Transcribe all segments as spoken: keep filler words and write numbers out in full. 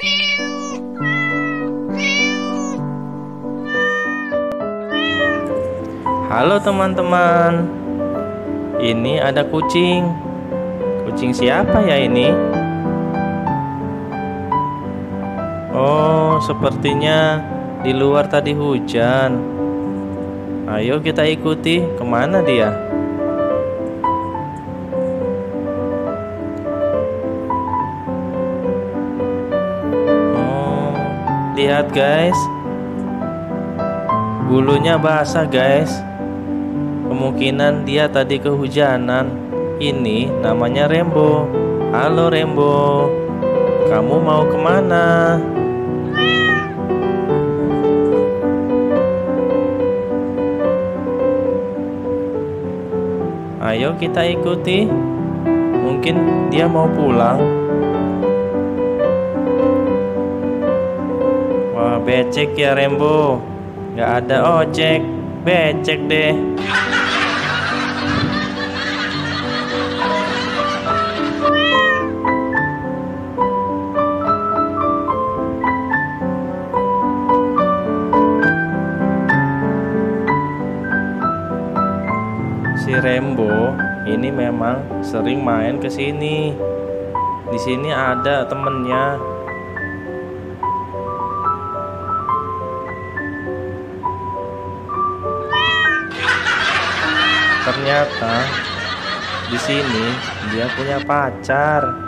Halo teman-teman, ini ada kucing. Kucing siapa ya ini? Oh, sepertinya di luar tadi hujan. Ayo kita ikuti, kemana dia? Oh, lihat guys, bulunya basah guys. Kemungkinan dia tadi kehujanan. Ini namanya Rembo. Halo Rembo, kamu mau kemana? Ayo kita ikuti. Mungkin dia mau pulang. Wah, becek ya Rembo. Gak ada ojek. Becek deh. Si Rembo ini memang sering main ke sini. Di sini ada temennya. Ternyata di sini dia punya pacar.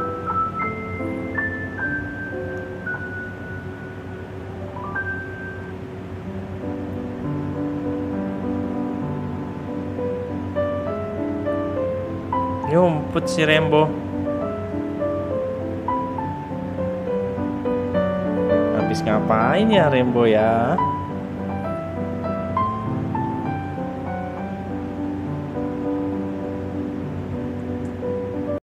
Nyumput si Rembo. Habis ngapain ya Rembo ya?